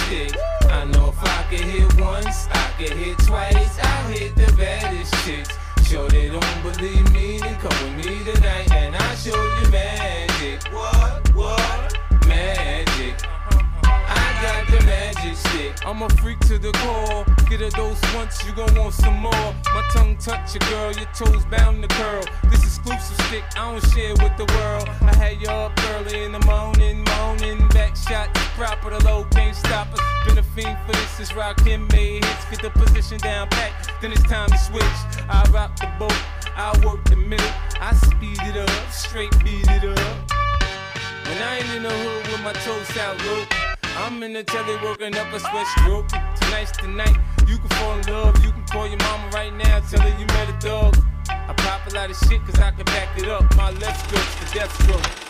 stick. I know if I could hit once, I could hit twice. I'll hit the baddest chicks. Sure they don't believe me, then come with me tonight and I'll show you magic. What? Magic. I got the magic stick. I'm a freak to the core. Get a dose once, you gon' want some more. My tongue touch your girl, your toes bound to curl. This exclusive stick, I don't share with the world. I had you up early in the morning, back shot proper, the low can't stop us. Been a fiend for this, is Rakim made hits. Get the position down pat, then it's time to switch. I rock the boat, I work the middle. I speed it up, straight beat it up. When I ain't in the hood with my toes out low, I'm in the telly working up a sweat stroke. Tonight's the night, you can fall in love. You can call your mama right now, tell her you met a dog. I pop a lot of shit cause I can back it up. My left stroke's the death stroke.